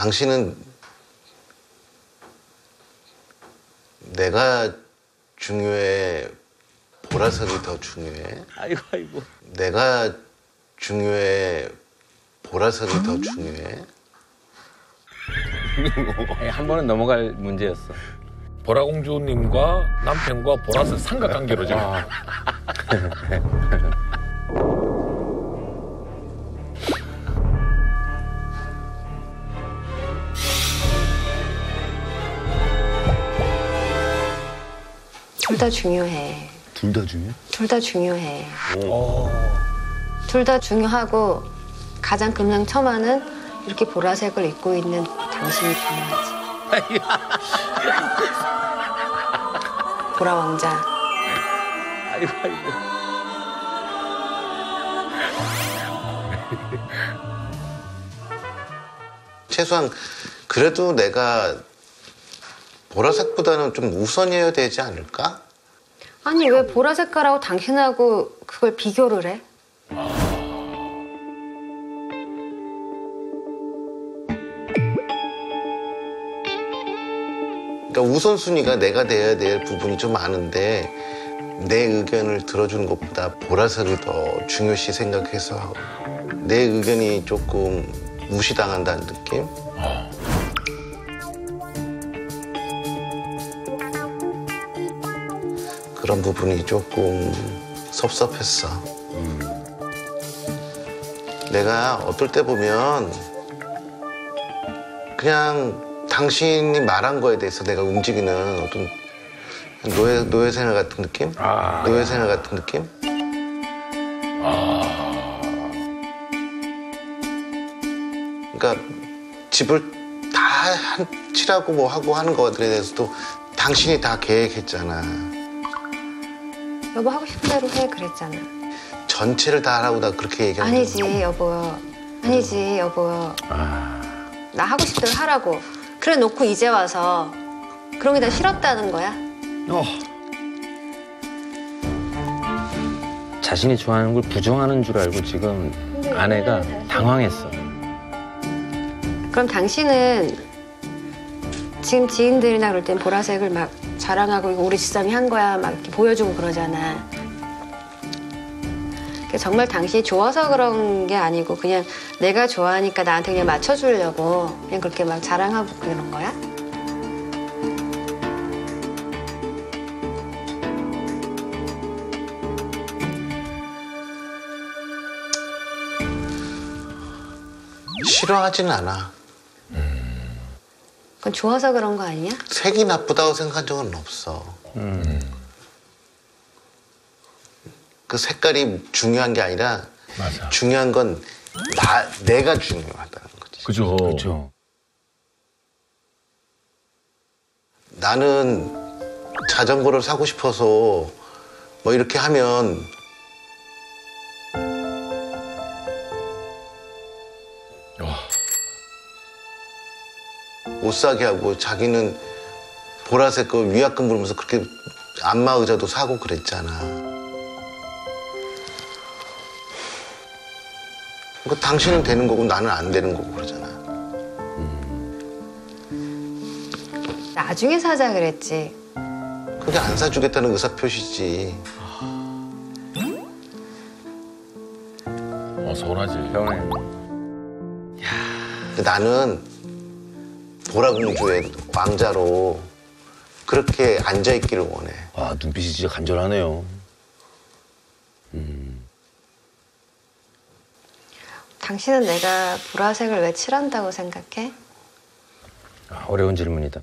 당신은 내가 중요해? 보라색이 더 중요해? 아이고. 내가 중요해? 보라색이 더 중요해? 한 번은 넘어갈 문제였어. 보라공주님과 남편과 보라색 삼각관계로 지금. 둘 다 중요해. 둘 다 중요해? 둘 다 중요해. 둘 다 중요하고 가장 금상첨화는 이렇게 보라색을 입고 있는 당신이 중요하지. 보라 왕자. 아이고. 최소한 그래도 내가 보라색보다는 좀 우선이어야 되지 않을까? 아니 왜 보라 색깔하고 당신하고 그걸 비교를 해? 그러니까 우선순위가 내가 돼야 될 부분이 좀 많은데 내 의견을 들어주는 것보다 보라색을 더 중요시 생각해서 내 의견이 조금 무시당한다는 느낌? 그런 부분이 조금 섭섭했어. 내가 어떨 때 보면 그냥 당신이 말한 거에 대해서 내가 움직이는 어떤 노예 생활 같은 느낌? 노예 생활 같은 느낌? 그러니까 집을 다 칠하고 뭐 하고 하는 것들에 대해서도 당신이 다 계획했잖아. 여보 하고 싶은 대로 해 그랬잖아. 전체를 다 하라고 나 그렇게 얘기하는 아니지 여보. 아니지 여보. 나 하고 싶은 대로 하라고. 그래 놓고 이제 와서 그런 게 다 싫었다는 거야? 자신이 좋아하는 걸 부정하는 줄 알고 지금 아내가 당황했어. 그럼 당신은 지금 지인들이나 그럴 땐 보라색을 막 자랑하고 이거 우리 집사람이 한 거야 막 이렇게 보여주고 그러잖아. 정말 당신이 좋아서 그런 게 아니고 그냥 내가 좋아하니까 나한테 그냥 맞춰주려고 그냥 그렇게 막 자랑하고 그런 거야? 싫어하진 않아. 그건 좋아서 그런 거 아니야? 색이 나쁘다고 생각한 적은 없어. 그 색깔이 중요한 게 아니라 맞아. 중요한 건 내가 중요하다는 거지. 그죠. 그렇죠. 나는 자전거를 사고 싶어서 뭐 이렇게 하면 못 사게 하고 자기는 보라색 그 위약금 부르면서 그렇게 안마 의자도 사고 그랬잖아. 그 당신은 되는 거고 나는 안 되는 거고 그러잖아. 나중에 사자 그랬지. 그게 안 사주겠다는 의사표시지. 서운하지. 근데 나는 보라공주의 왕자로 그렇게 앉아있기를 원해. 아, 눈빛이 진짜 간절하네요. 당신은 내가 보라색을 왜 칠한다고 생각해? 어려운 질문이다.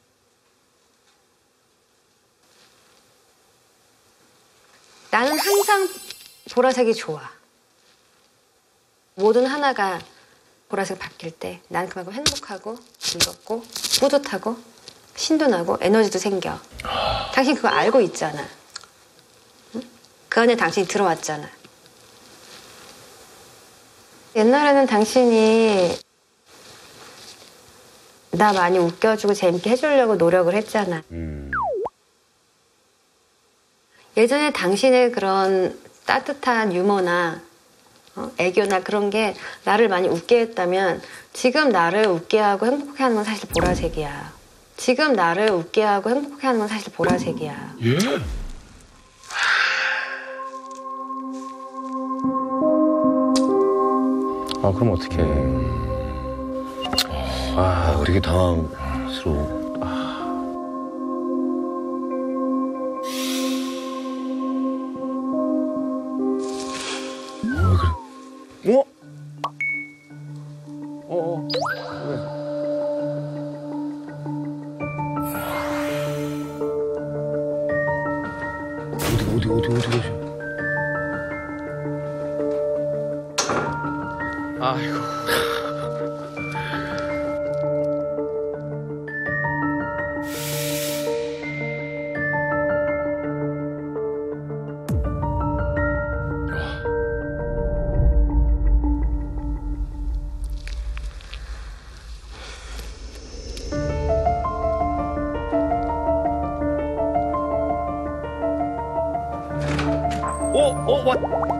나는 항상 보라색이 좋아. 모든 하나가 보라색 바뀔 때 난 그만큼 행복하고 즐겁고 뿌듯하고 신도 나고 에너지도 생겨. 당신 그거 알고 있잖아. 응? 그 안에 당신이 들어왔잖아. 옛날에는 당신이 나 많이 웃겨주고 재밌게 해주려고 노력을 했잖아. 예전에 당신의 그런 따뜻한 유머나 애교나 그런 게 나를 많이 웃게 했다면 지금 나를 웃게 하고 행복하게 하는 건 사실 보라색이야. 지금 나를 웃게 하고 행복하게 하는 건 사실 보라색이야. 예? 아, 그럼 어떡해. 되게 당황스러워. 왜 그래? 어? 왜? 어디. 아이고. 왔.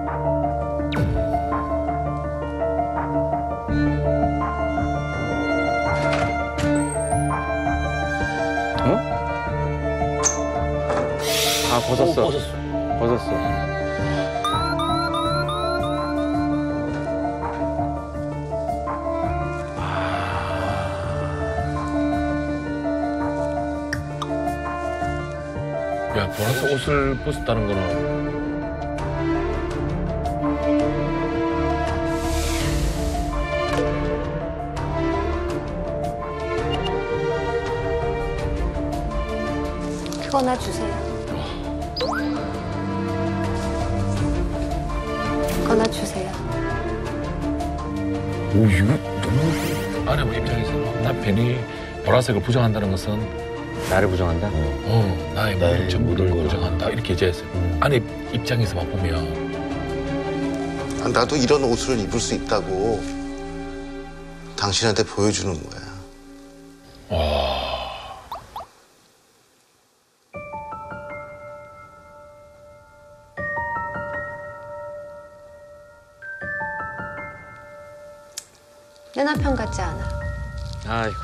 아, 벗었어. 벗었어. 벗었어. 야, 보라색 옷을 벗었다는 거는 그거나 주세요. 그거나 주세요. 오, 이거 너무. 아내분 입장에서는 남편이 보라색을 부정한다는 것은 나를 부정한다? 나의 나의 모든 전부를 모든 걸. 부정한다 이렇게 이제했어요. 아내 입장에서만 보면 아, 나도 이런 옷을 입을 수 있다고 당신한테 보여주는 거야. 내 남편 같지 않아. 아이고.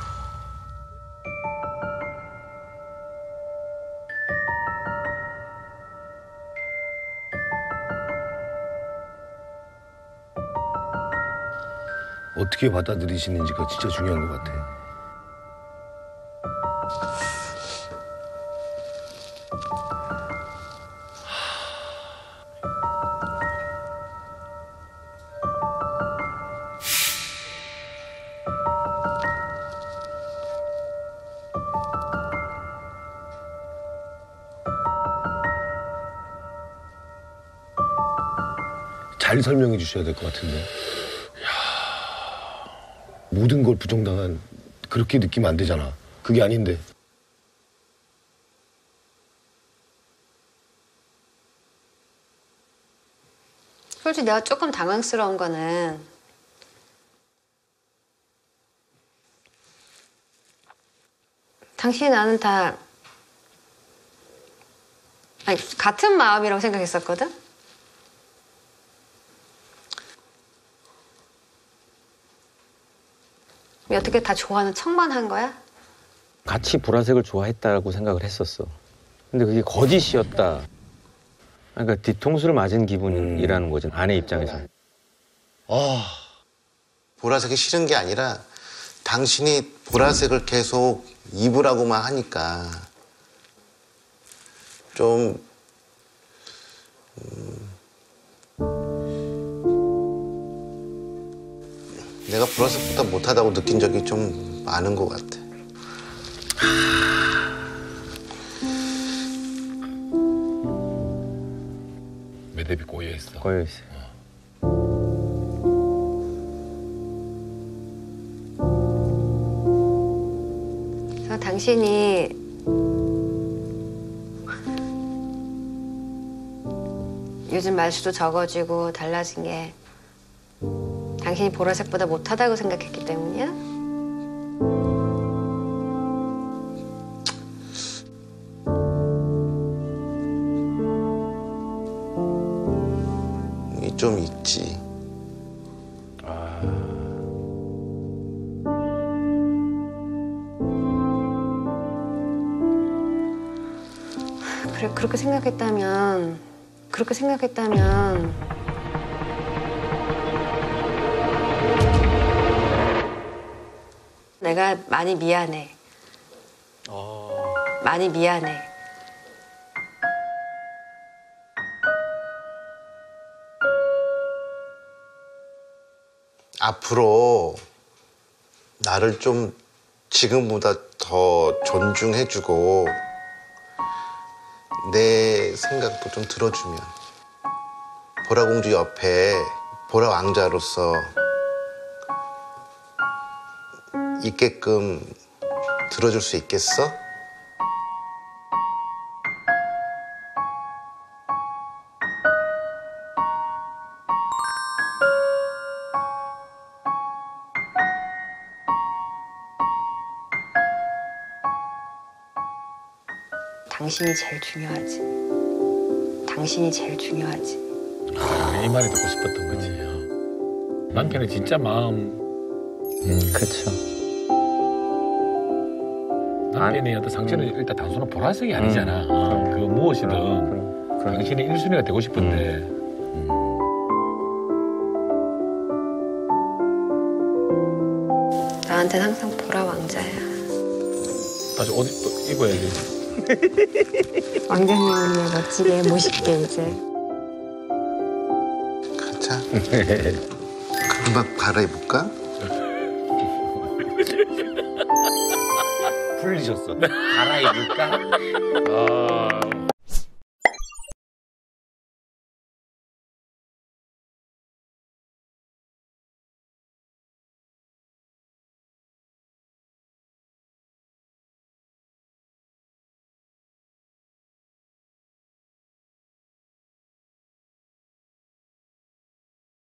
어떻게 받아들이시는지가 진짜 중요한 것 같아. 잘 설명해 주셔야 될 것 같은데. 모든 걸 부정당한 그렇게 느끼면 안 되잖아. 그게 아닌데. 솔직히 내가 조금 당황스러운 거는 당신이 나는 다 아니, 같은 마음이라고 생각했었거든? 왜 어떻게 다 좋아하는 척만 한 거야? 같이 보라색을 좋아했다고 생각을 했었어. 근데 그게 거짓이었다. 그러니까 뒤통수를 맞은 기분이라는 거죠. 아내 입장에서. 보라색이 싫은 게 아니라 당신이 보라색을 계속 입으라고만 하니까 좀 내가 보라색보다 못하다고 느낀 적이 좀 많은 것 같아. 매듭이 꼬여있어. 거였어요. 그래서 당신이 요즘 말수도 적어지고 달라진 게 당신이 보라색보다 못하다고 생각했기 때문이야? 좀 있지. 그래 그렇게 생각했다면 내가 많이 미안해. 많이 미안해. 앞으로 나를 좀 지금보다 더 존중해주고 내 생각도 좀 들어주면 보라공주 옆에 보라 왕자로서 있게끔 들어줄 수 있겠어? 당신이 제일 중요하지. 당신이 제일 중요하지. 이 말이 듣고 싶었던 거지. 남편의 진짜 마음. 그렇죠. 남편의 어떤 상처는 일단 단순한 보라색이 아니잖아. 그 무엇이든 당신이 1순위가 되고 싶은데. 나한테는 항상 보라 왕자야. 다시 옷 입어야지. 왕자님을 멋지게 멋있게 이제. 가자. 금방 갈아입을까? 풀리셨어. 갈아입을까?